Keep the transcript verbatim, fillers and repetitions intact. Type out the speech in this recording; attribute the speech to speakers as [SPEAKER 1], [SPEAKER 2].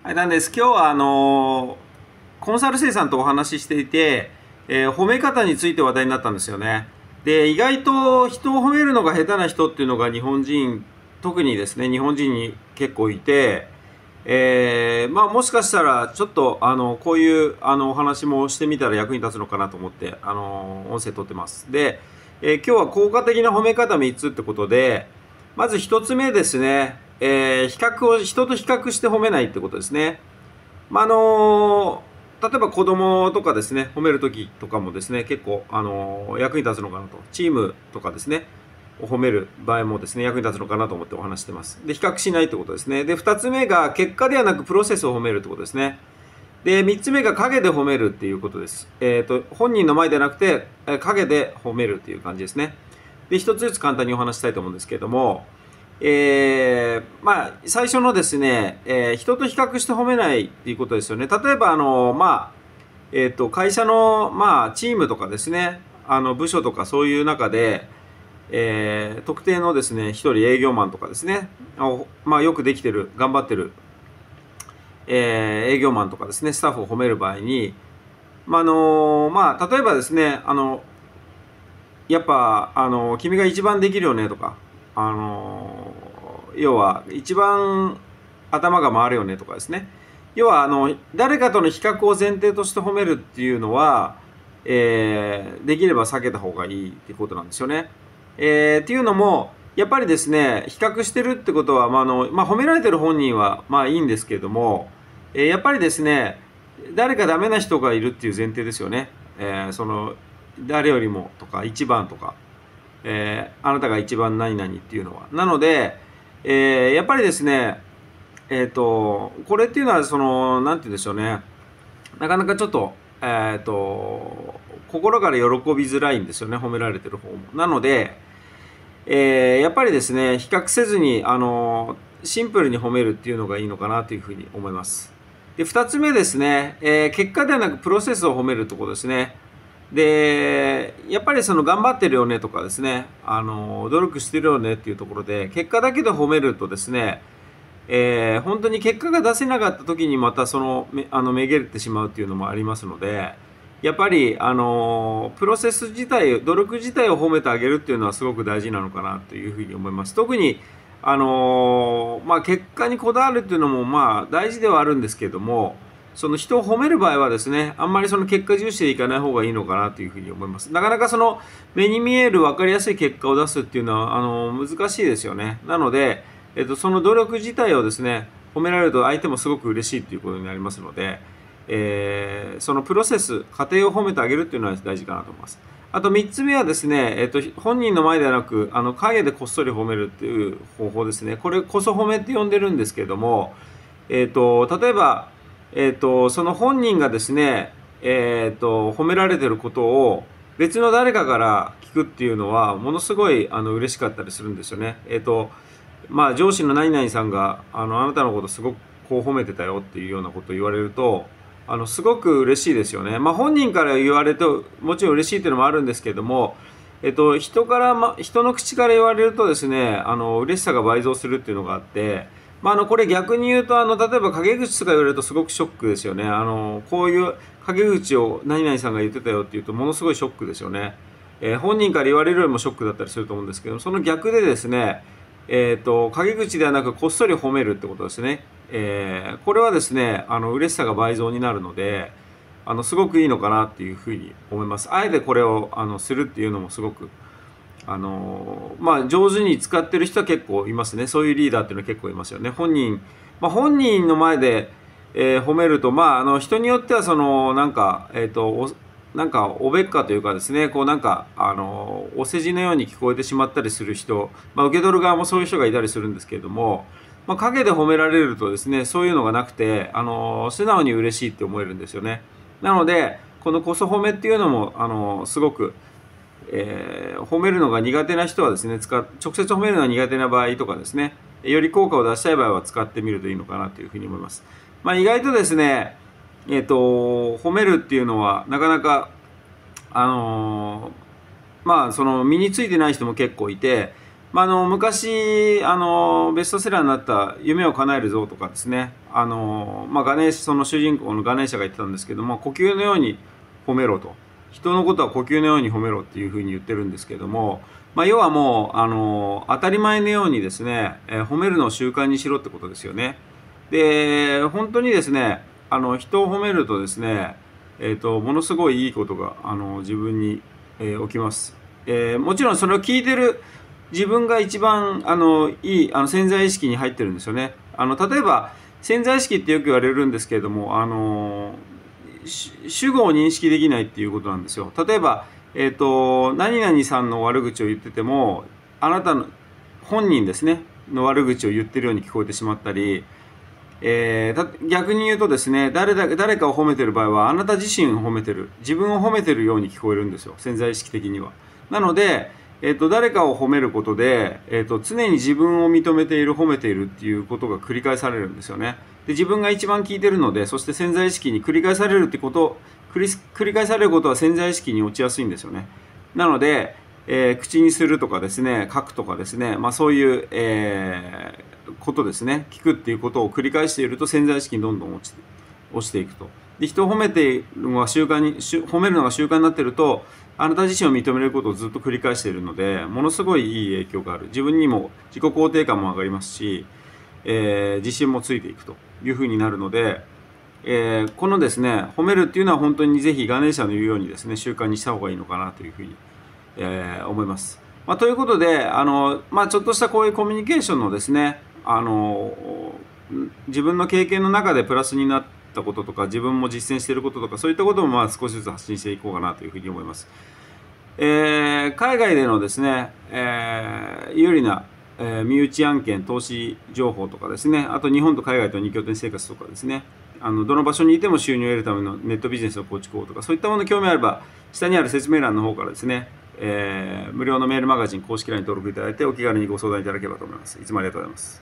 [SPEAKER 1] はい、なんです。今日はあのコンサル生さんとお話ししていて、えー褒め方について話題になったんですよね。で、意外と人を褒めるのが下手な人っていうのが日本人、特にですね、日本人に結構いて、えーまあもしかしたらちょっとあのこういうあのお話もしてみたら役に立つのかなと思ってあの音声取ってます。で、えー今日は効果的な褒め方みっつってことで、まずひとつめですね、えー比較を人と比較して褒めないってことですね。まあ、あの例えば子供とかですね、褒めるときとかもですね、結構、あの役に立つのかなと。チームとかですね、を褒める場合もですね、役に立つのかなと思ってお話してます。で、比較しないってことですね。で、二つ目が結果ではなくプロセスを褒めるってことですね。で、三つ目が影で褒めるっていうことです。えっと、本人の前ではなくて、え影で褒めるっていう感じですね。で、一つずつ簡単にお話したいと思うんですけれども、えーまあ、最初のですね、えー人と比較して褒めないっていうことですよね。例えば、あの、まあ、えっと、会社の、まあ、チームとかですね、あの、部署とかそういう中で、えー特定のですね、一人営業マンとかですね、あまあ、よくできてる、頑張ってる、えー営業マンとかですね、スタッフを褒める場合に、まあ、あの、まあ、例えばですね、あの、やっぱ、あの、君が一番できるよねとか、あの、要は、一番頭が回るよねとかですね。要は、あの、誰かとの比較を前提として褒めるっていうのは、えーできれば避けた方がいいっていうことなんですよね。えーっていうのも、やっぱりですね、比較してるってことは、まあ、あの、まあ、褒められてる本人は、まあいいんですけれども、えーやっぱりですね、誰かダメな人がいるっていう前提ですよね。えーその、誰よりもとか、一番とか、えーあなたが一番何々っていうのは。なので、えーやっぱりですね、えっと、これっていうのは、その、なんて言うんでしょうね。なかなかちょっと、えっと、心から喜びづらいんですよね、褒められてる方も。なので、えーやっぱりですね、比較せずに、あの、シンプルに褒めるっていうのがいいのかなというふうに思います。で、二つ目ですね、えー結果ではなくプロセスを褒めるところですね。で、やっぱりその頑張ってるよねとかですね、あの、努力してるよねっていうところで、結果だけで褒めるとですね、えー本当に結果が出せなかった時にまたその、めあの、めげってしまうっていうのもありますので、やっぱり、あの、プロセス自体、努力自体を褒めてあげるっていうのはすごく大事なのかなというふうに思います。特に、あの、まあ、結果にこだわるっていうのも、まあ、大事ではあるんですけれども、その人を褒める場合はですね、あんまりその結果重視でいかない方がいいのかなというふうに思います。なかなかその目に見える分かりやすい結果を出すっていうのは、あの、難しいですよね。なので、えっと、その努力自体をですね、褒められると相手もすごく嬉しいということになりますので、えーそのプロセス、過程を褒めてあげるっていうのは大事かなと思います。あとみっつめはですね、えっと、本人の前ではなく、あの、影でこっそり褒めるっていう方法ですね。これこそ褒めって呼んでるんですけれども、えっと、例えば、えっと、その本人がですね、えっと、褒められてることを別の誰かから聞くっていうのは、ものすごい、あの、嬉しかったりするんですよね。えっと、まあ、上司の何々さんが、あの、あなたのことすごくこう褒めてたよっていうようなことを言われると、あの、すごく嬉しいですよね。まあ、本人から言われると、もちろん嬉しいっていうのもあるんですけれども、えっと、人から、ま、人の口から言われるとですね、あの、嬉しさが倍増するっていうのがあって、まあ、あの、これ逆に言うと、あの、例えば陰口とか言われるとすごくショックですよね。あの、こういう陰口を何々さんが言ってたよっていうと、ものすごいショックですよね。えー本人から言われるよりもショックだったりすると思うんですけど、その逆でですね、えっと、陰口ではなくこっそり褒めるってことですね。えーこれはですね、あの、嬉しさが倍増になるので、あの、すごくいいのかなっていうふうに思います。あえてこれを、あの、するっていうのもすごく、あのまあ、上手に使ってる人は結構いますね。そういうリーダーっていうのは結構いますよね。本人、まあ、本人の前で、えー褒めると、まあ、あの、人によっては、その、なんか、えっと、おなんか、おべっかというかですね、こう、なんか、あの、お世辞のように聞こえてしまったりする人、まあ、受け取る側もそういう人がいたりするんですけれども、まあ、陰で褒められるとですね、そういうのがなくて、あの、素直に嬉しいって思えるんですよね。なので、このこそ褒めっていうのも、あの、すごく、えー褒めるのが苦手な人はですね、使っ直接褒めるのが苦手な場合とかですね、より効果を出したい場合は使ってみるといいのかなというふうに思います。まあ、意外とですね、えっ、と、褒めるっていうのはなかなか、あのーまあ、その身についてない人も結構いて、 まあ、あの昔あのベストセラーになった「夢を叶えるぞ」とかですね、あの、まあ、ガネーシャその主人公のガネーシャが言ってたんですけども、呼吸のように褒めろと、人のことは呼吸のように褒めろっていうふうに言ってるんですけども、まあ、要はもうあの当たり前のようにですね、えー褒めるのを習慣にしろってことですよね。で本当にですね、あの人を褒めるとですね、えーとものすごいいいことがあの自分に、えー起きます。えーもちろんそれを聞いてる自分が一番あのいいあの潜在意識に入ってるんですよね。あの例えば潜在意識ってよく言われるんですけれども、あのし主語を認識できないっていうことなんですよ。例えば、えーと何々さんの悪口を言ってても、あなたの本人ですねの悪口を言ってるように聞こえてしまったり、えー、た逆に言うとですね、誰だ誰かを褒めてる場合はあなた自身を褒めてる、自分を褒めてるように聞こえるんですよ、潜在意識的には。なので、えー、と誰かを褒めることで、えー、と常に自分を認めている、褒めているっていうことが繰り返されるんですよね。で自分が一番聞いてるので、そして潜在意識に繰り返されるってこと繰り繰り返されることは潜在意識に落ちやすいんですよね。なので、えー口にするとかですね、書くとかですね、まあ、そういう、えーことですね、聞くっていうことを繰り返していると潜在意識にどんどん落ちて落ちていくと。で人を褒めているのが習慣にしゅ褒めるのが習慣になっていると、あなた自身を認めることをずっと繰り返しているので、ものすごいいい影響がある。自分にも自己肯定感も上がりますし、えー自信もついていくというふうになるので、えーこのですね、褒めるっていうのは本当にぜひガネーシャの言うようにですね、習慣にした方がいいのかなというふうに、えー思います。まあ、ということで、あのまあ、ちょっとしたこういうコミュニケーションのですね、あの自分の経験の中でプラスになったこととか、自分も実践していることとか、そういったこともまあ少しずつ発信していこうかなというふうに思います。えー海外でのですね、えー有利な、えー身内案件、投資情報とかですね、あと日本と海外と二拠点生活とかですね、あのどの場所にいても収入を得るためのネットビジネスの構築法とか、そういったものに興味あれば、下にある説明欄の方からですね、えー無料のメールマガジン公式 ライン 登録いただいて、お気軽にご相談いただければと思います。いつもありがとうございます。